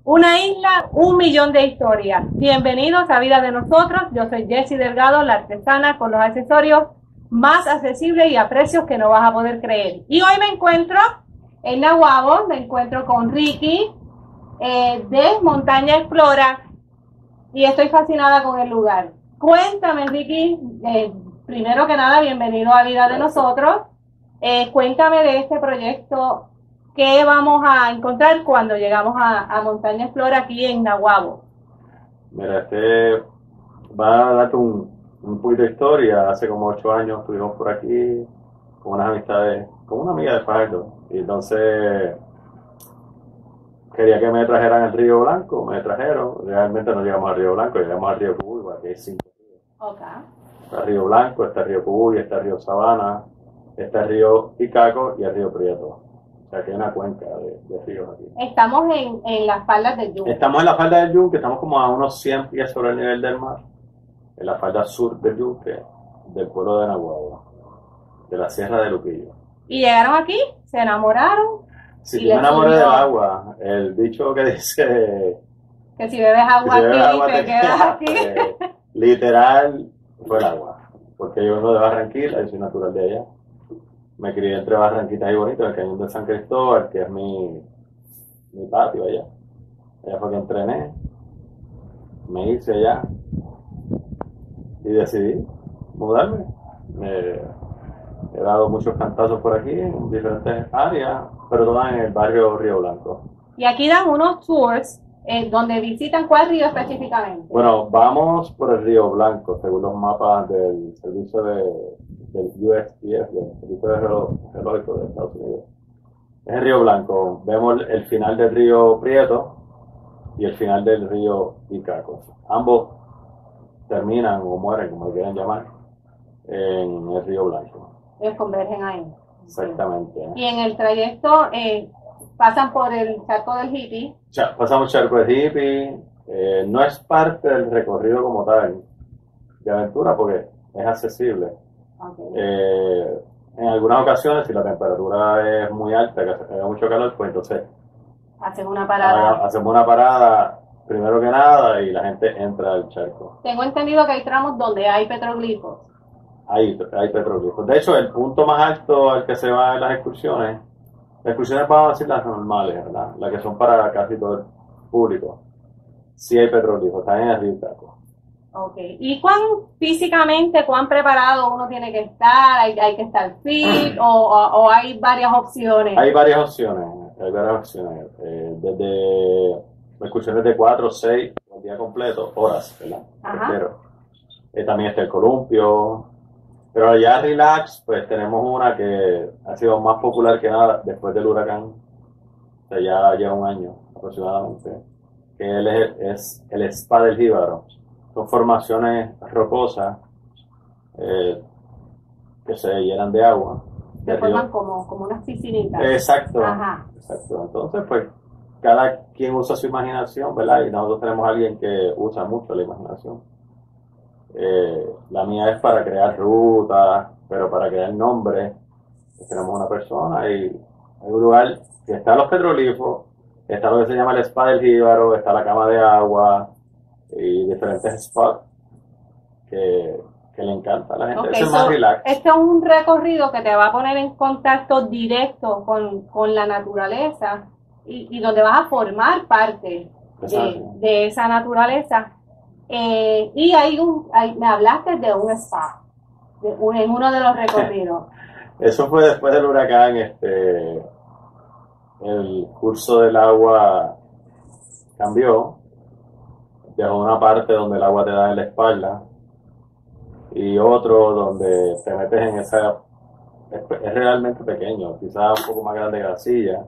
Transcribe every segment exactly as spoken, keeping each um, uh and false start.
Una isla, un millón de historias. Bienvenidos a Vida de Nosotros. Yo soy Jessie Delgado, la artesana con los accesorios más accesibles y a precios que no vas a poder creer. Y hoy me encuentro en Naguabo, me encuentro con Ricky eh, de Montaña Explora y estoy fascinada con el lugar. Cuéntame, Ricky, eh, primero que nada, bienvenido a Vida de Nosotros. Eh, cuéntame de este proyecto. ¿Qué vamos a encontrar cuando llegamos a, a Montaña Explora aquí en Naguabo? Mira, este va a darte un, un poquito de historia. Hace como ocho años estuvimos por aquí con unas amistades, con una amiga de Fajardo. Y entonces quería que me trajeran al Río Blanco, me trajeron. Realmente no llegamos al Río Blanco, llegamos al Río Cubuy, que hay cinco ríos. Okay. Está el Río Blanco, está el Río Cubuy, está el Río Sabana, está el Río Icaco y el Río Prieto. O sea, que hay una cuenca de, de ríos aquí. Estamos en, en las faldas del Yunque. Estamos en la falda del Yunque, estamos como a unos cien pies sobre el nivel del mar, en la falda sur del Yunque, del pueblo de Naguabo, de la Sierra de Luquillo. ¿Y llegaron aquí? ¿Se enamoraron? Si yo me enamoré del agua, el dicho que dice... Que si bebes agua si bebes aquí, agua te, te quedas aquí. Eh, literal, fue el agua. Porque yo vengo de Barranquilla, yo soy natural de allá. Me crié entre Barranquitas y Bonito, en el cañón de San Cristóbal, que es mi, mi patio allá. Allá fue que entrené, me hice allá y decidí mudarme. Me, he dado muchos cantazos por aquí en diferentes áreas, pero todas en el barrio Río Blanco. Y aquí dan unos tours eh, donde visitan cuál río específicamente. Bueno, vamos por el Río Blanco, según los mapas del servicio de, del U S G S, del Servicio de Geológico de Estados Unidos. Es el Río Blanco. Vemos el final del Río Prieto y el final del Río Icaco. Ambos terminan o mueren, como lo quieran llamar, en el Río Blanco. Ellos convergen ahí. Exactamente. Y en el trayecto eh, pasan por el charco del Hippie. Ya, pasamos charco del Hippie. Eh, no es parte del recorrido como tal de aventura porque es accesible. Okay. Eh, en algunas ocasiones, si la temperatura es muy alta, que hace mucho calor, pues entonces hacemos una parada. Hacemos una parada primero que nada y la gente entra al charco. Tengo entendido que hay tramos donde hay petroglifos. Hay, hay petroglifos. De hecho, el punto más alto al que se va en las excursiones, las excursiones vamos a decir las normales, ¿verdad? Las que son para casi todo el público. Sí hay petroglifos, están en el Río Icaco. Ok. ¿Y cuán físicamente, cuán preparado uno tiene que estar? ¿Hay, hay que estar fit o, o, o hay varias opciones? Hay varias opciones, hay varias opciones. Eh, desde excursiones de cuatro, seis, un día completo, horas, ¿verdad? Eh, también está el columpio. Pero ya relax, pues tenemos una que ha sido más popular que nada después del huracán. O sea, ya lleva un año aproximadamente. Que es, es el Spa del Jíbaro. Son formaciones rocosas eh, que se llenan de agua. Se forman como, como unas piscinitas. Exacto, Ajá. exacto. Entonces, pues, cada quien usa su imaginación, ¿verdad? Y nosotros tenemos a alguien que usa mucho la imaginación. Eh, la mía es para crear rutas, pero para crear nombres, pues tenemos una persona y hay un lugar que está los petroglifos, está lo que se llama el Spa del Jíbaro, está la cama de agua y diferentes spots que, que le encanta a la gente. Okay, es más so, relax. Esto es un recorrido que te va a poner en contacto directo con, con la naturaleza y, y donde vas a formar parte de, de esa naturaleza. Eh, y hay un, hay, me hablaste de un spa de un, en uno de los recorridos. Eso fue después del huracán. Este, el curso del agua cambió. Dejó una parte donde el agua te da en la espalda y otro donde te metes en esa, es, es realmente pequeño, quizás un poco más grande que la silla.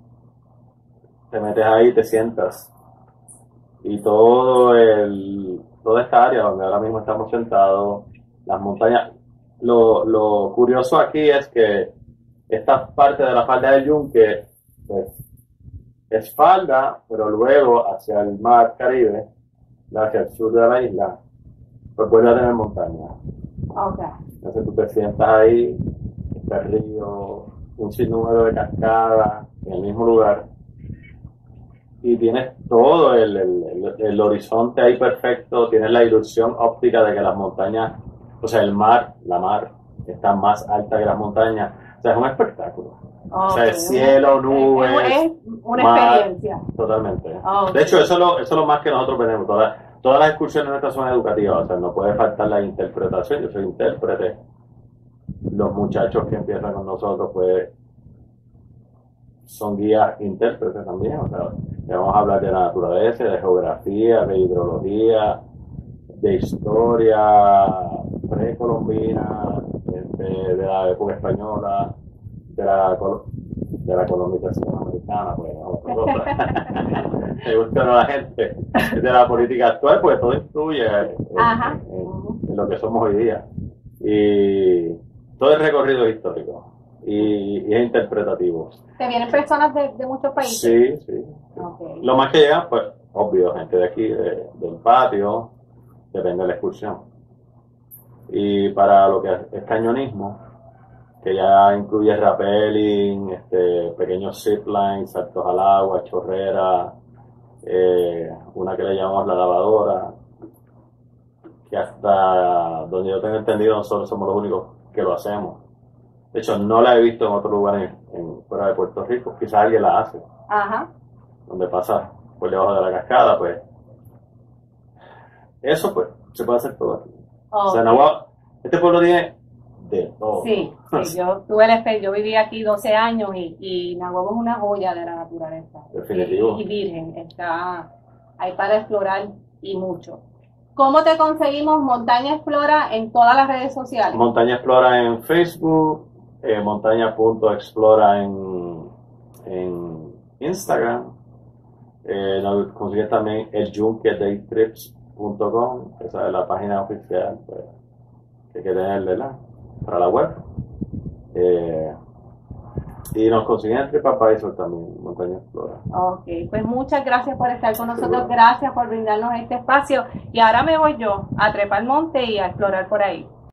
Te metes ahí y te sientas. Y todo el, toda esta área donde ahora mismo estamos sentados, las montañas, lo, lo curioso aquí es que esta parte de la falda del Yunque pues, es falda, pero luego hacia el mar Caribe, hacia el sur de la isla, pues vuelve a tener montaña. Okay. Entonces tú te sientas ahí, está el río, un sinnúmero de cascadas en el mismo lugar. y tienes todo el, el, el, el horizonte ahí perfecto, tienes la ilusión óptica de que las montañas, o sea, el mar, la mar, está más alta que las montañas. O sea, es un espectáculo. Okay. O sea, el cielo, nubes, es una mar, experiencia. Totalmente. Okay. De hecho, eso es, lo, eso es lo más que nosotros tenemos. Todas, todas las excursiones nuestras son educativas, o sea, no puede faltar la interpretación. Yo soy intérprete. Los muchachos que empiezan con nosotros, pues, son guías intérpretes también. O sea, le vamos a hablar de la naturaleza, de geografía, de hidrología, de historia precolombina, de, de la época española, de la, de la colonización americana, pues, me gusta a la gente, de la política actual, pues todo influye en, en, en lo que somos hoy día. Y todo el recorrido es histórico y, y es interpretativo. ¿Te vienen personas de, de muchos países? Sí, sí. Okay. Lo más que llegan, pues, obvio, gente de aquí, de, del patio, depende de la excursión. Y para lo que es cañonismo, que ya incluye rappelling, este, pequeños ziplines, saltos al agua, chorreras, eh, una que le llamamos la lavadora, que hasta donde yo tengo entendido nosotros somos los únicos que lo hacemos. De hecho, no la he visto en otro lugar en, en, fuera de Puerto Rico, quizás alguien la hace. Ajá. Donde pasa por debajo de la cascada, pues. Eso, pues, se puede hacer todo aquí. Okay. O sea, Nahuatl, este pueblo tiene de todo. Sí, sí, yo tuve el yo viví aquí doce años y, y Nahuatl es una joya de la naturaleza. Definitivo. Y, y virgen, está ahí para explorar y mucho. ¿Cómo te conseguimos Montaña Explora en todas las redes sociales? Montaña Explora en Facebook, eh, montaña punto explora en, en Instagram. Eh, nos consigues también el yunque daytrips punto com, esa es la página oficial, pues, que hay que tener, ¿verdad?, para la web. Eh, y nos consiguen en TripAdvisor también, Montaña Explora. Ok, pues muchas gracias por estar con nosotros, sí, gracias por brindarnos este espacio. Y ahora me voy yo a trepar el monte y a explorar por ahí.